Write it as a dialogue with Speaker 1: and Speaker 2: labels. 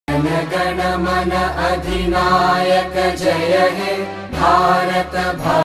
Speaker 1: जन गण मन अधिनायक जय हे भारत भाग्य।